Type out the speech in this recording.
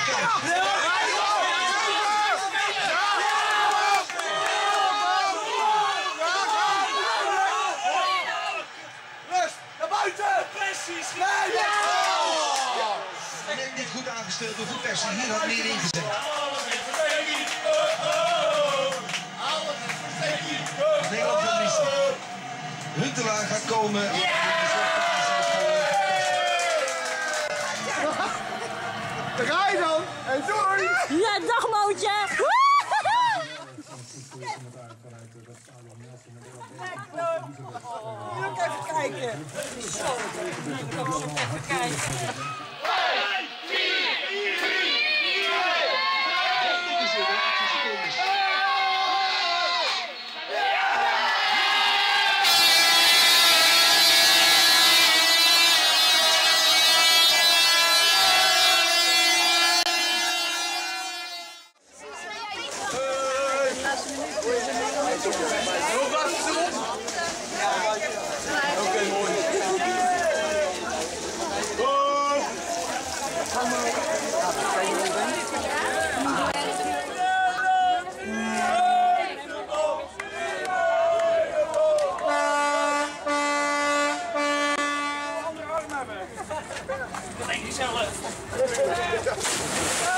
Niet goed aangesteld door Van Persie. Hier had meer ingezet. Nederland verliest. Huntelaar gaat komen. Daar ga je dan. En doei. Ja, dag Mootje. Wil ik even kijken. Zo, ik wil ook even kijken. 5, 4, 3, 2, 1. Oké, mooi. Dat denk ik zelf.